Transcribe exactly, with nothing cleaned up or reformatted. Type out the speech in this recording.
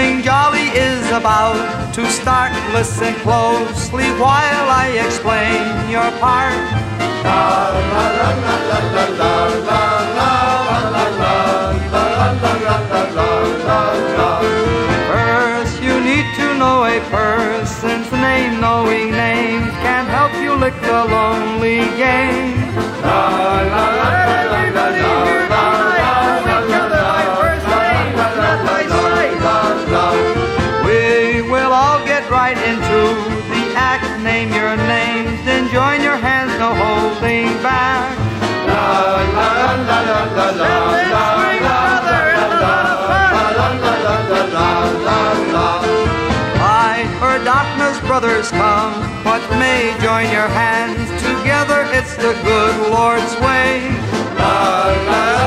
Something jolly is about to start. Listen closely while I explain your part. La la la la la la la la la la la. First, you need to know a person's name. Knowing names can help you lick the lonely game. La la la la la la la. We will all get right into the act. Name your names, then join your hands, no holding back. La la la la la la la. I heard darkness brothers come, what may join your hands together. It's the good Lord's way. La la.